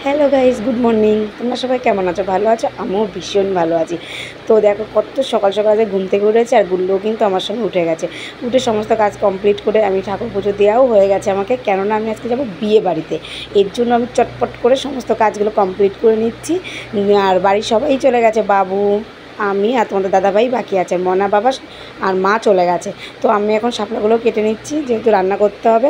Hello guys, good morning. তোমরা সবাই কেমন আছো? ভালো আছো? আমিও ভীষণ ভালো আছি। তো দেখো কত সকাল সকালে ঘুম থেকে উঠেছে, আর গুল্লুও কিন্তু আমার সঙ্গে উঠে গেছে। উঠে সমস্ত কাজ কমপ্লিট করে আমি ঠাকুর পুজো দেওয়াও হয়ে গেছে আমাকে, কেননা আমি আজকে যাবো বিয়ে বাড়িতে। এর জন্য আমি চটপট করে সমস্ত কাজগুলো কমপ্লিট করে নিচ্ছি। আর বাড়ির সবাই চলে গেছে, বাবু, আমি আর তোমাদের দাদাভাই বাকি আছে, মনা, বাবা আর মা চলে গেছে। তো আমি এখন শাপলাগুলো কেটে নিচ্ছি, যেহেতু রান্না করতে হবে।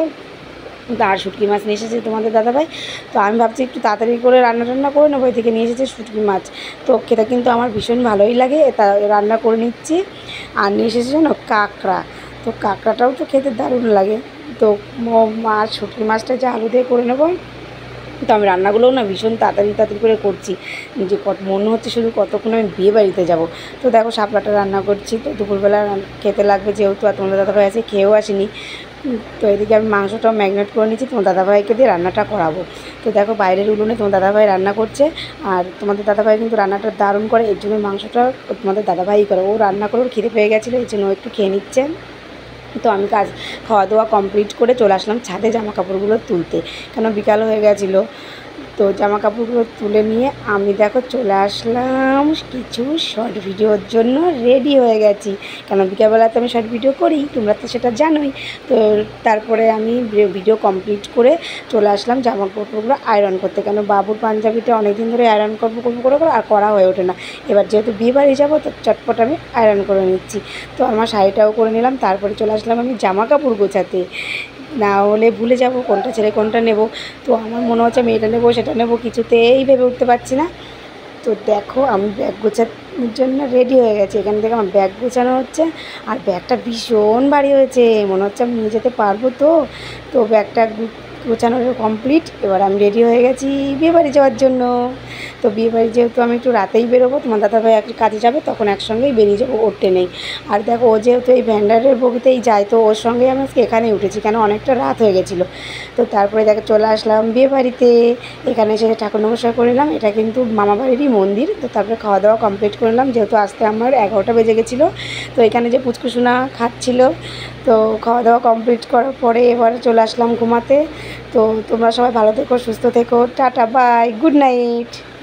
আর শুটকি মাছ নিয়ে এসেছে তোমাদের দাদাভাই। তো আমি ভাবছি একটু তাড়াতাড়ি করে রান্না করে নেবো। থেকে নিয়ে এসেছে শুটকি মাছ, তো খেতে কিন্তু আমার ভীষণ ভালোই লাগে, তা রান্না করে নিচ্ছি। আর নিয়ে এসেছে জানো কাঁকড়া, তো কাঁকড়াটাও তো খেতে দারুণ লাগে। তো মাছ, শুটকি মাছটা যে আলু দিয়ে করে নেবো। তো আমি রান্নাগুলোও না ভীষণ তাড়াতাড়ি করে করছি, যে কত মনে হচ্ছে শুধু কতক্ষণ আমি বিয়ে বাড়িতে যাবো। তো দেখো শাপলাটা রান্না করছি, তো দুপুরবেলা খেতে লাগবে যেহেতু, আর তোমাদের দাদাভাই আছে, খেয়েও আসেনি। তো এদিকে আমি মাংসটাও ম্যারিনেট করে নিচ্ছি, তোমার দাদাভাইকে দিয়ে রান্নাটা করাবো। তো দেখো বাইরের উনুনে তোমার দাদাভাই রান্না করছে, আর তোমাদের দাদাভাই কিন্তু রান্নাটা দারুণ করে, এর জন্য মাংসটা তোমাদের দাদাভাই করে। ও রান্না করে ওর খিদে পেয়ে গেছিলো, এর জন্য ও একটু খেয়ে নিচ্ছে। তো আমি খাওয়া দাওয়া কমপ্লিট করে চলে আসলাম ছাদে জামা কাপড়গুলো তুলতে, কেন বিকাল হয়ে গেছিলো। তো জামা কাপড়গুলো তুলে নিয়ে আমি দেখো চলে আসলাম কিছু শর্ট ভিডিওর জন্য, রেডি হয়ে গেছি। কেন বিকালবেলা তো আমি শর্ট ভিডিও করি, তোমরা তো সেটা জানোই। তো তারপরে আমি ভিডিও কমপ্লিট করে চলে আসলাম জামা কাপড়গুলো আয়রন করতে, কেন বাবুর পাঞ্জাবিটা অনেক দিন ধরে আয়রন করবো আর করা হয়ে ওঠে না। এবার যেহেতু বিয়ে বাড়ি যাবো, তো চটপট আমি আয়রন করে নিচ্ছি। তো আমার শাড়িটাও করে নিলাম, তারপরে চলে আসলাম আমি জামা কাপড় গোছাতে, না হলে ভুলে যাব কোনটা ছেড়ে কোনটা নেব। তো আমার মনে হচ্ছে আমি এটা নেবো সেটা নেবো, কিছুতেই ভেবে উঠতে পারছি না। তো দেখো আমি ব্যাগ গোছানোর জন্য রেডি হয়ে গেছি, এখান থেকে আমার ব্যাগ গোছানো হচ্ছে। আর ব্যাগটা ভীষণ ভারী হয়েছে, মনে হচ্ছে আমি নিয়ে যেতে পারবো। তো ব্যাগটা গোছানো কমপ্লিট, এবার আমি রেডি হয়ে গেছি বিয়েবাড়ি যাওয়ার জন্য। তো বিয়েবাড়ি যেহেতু আমি একটু রাতেই বেরোবো, তোমার দাদাভাই কাজে যাবে, তখন একসঙ্গেই বেরিয়ে যাবো, ওর ট্রেনেই। আর দেখো ও যেহেতু এই ভ্যান্ডারের বগিতেই যায়, তো ওর সঙ্গেই আমি আজকে এখানেই উঠেছি, কেন অনেকটা রাত হয়ে গেছিলো। তো তারপরে দেখো চলে আসলাম বিয়েবাড়িতে, এখানে এসে ঠাকুর নমস্কার করে নিলাম। এটা কিন্তু মামাবাড়িরই মন্দির। তো তারপরে খাওয়া দাওয়া কমপ্লিট করে নিলাম, যেহেতু আসতে আমার 11টা বেজে গেছিলো। তো এখানে যে পুচকুসোনা খাচ্ছিল, তো খাওয়া দাওয়া কমপ্লিট করার পরে এবার চলে আসলাম ঘুমাতে। তো তোমরা সবাই ভালো থেকো, সুস্থ থেকো, টাটা, বাই, গুড নাইট।